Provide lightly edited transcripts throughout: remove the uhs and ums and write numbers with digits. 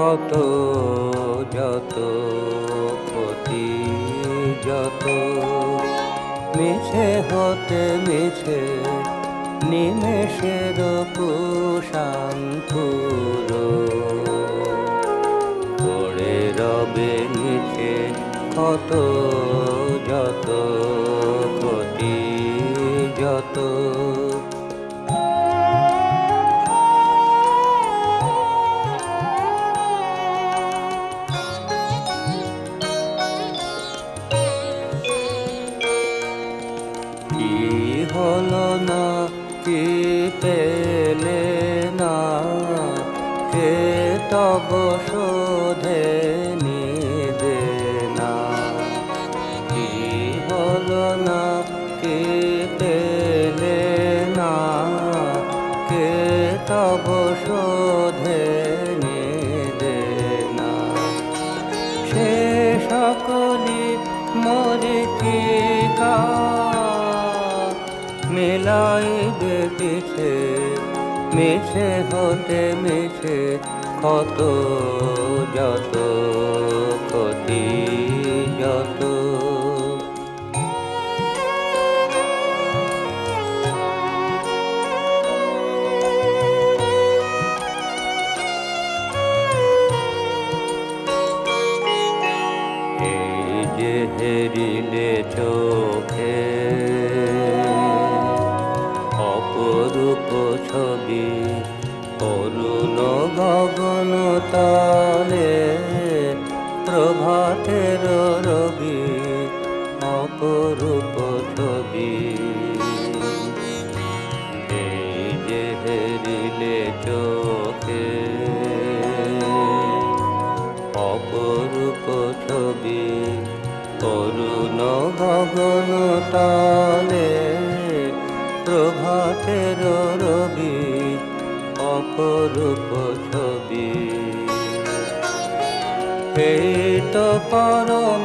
কত যত ক্ষতি যত মিছে হতে মিছে নিমেষের কুশাঙ্কুর পড়ে রবে নিচে কত যত ক্ষতি যত কি হলো না কি পেলে না কে তব শোধে নিদে না কি হলো না কি পেলে না কে তব শোধে নিদে না সে সকলি মরিচিকা মিলাইবে পিছে মিছে হতে মিছে কত যত ক্ষতি যত এই যে হেরিলে চোখে অপরূপ ছবি অরুণ গগন তলে প্রভাতের রবি অপরূপ ছবি এই যে হেরিলে চোখে অপরূপ ছবি অরুণ গগন তলে প্রভাতের রবি অপরূপ ছবি এই তো পরম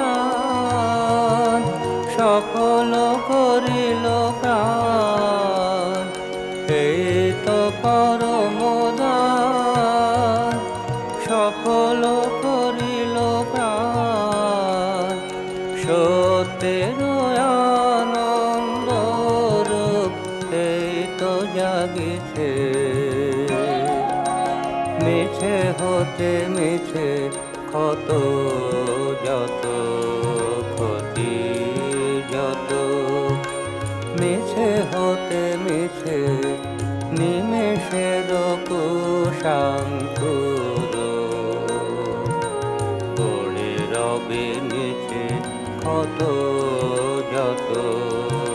দান সফল করিল প্রাণ এই তো পরম দান সফল করিল প্রাণ সত্যের আনন্দ রূপ এই তো জাগিছে মিছে হতে মিছে কত যত ক্ষতি যত মিছে হতে মিছে নিমেষের কুশাঙ্কুর পড়ে রবে নিচে কত যত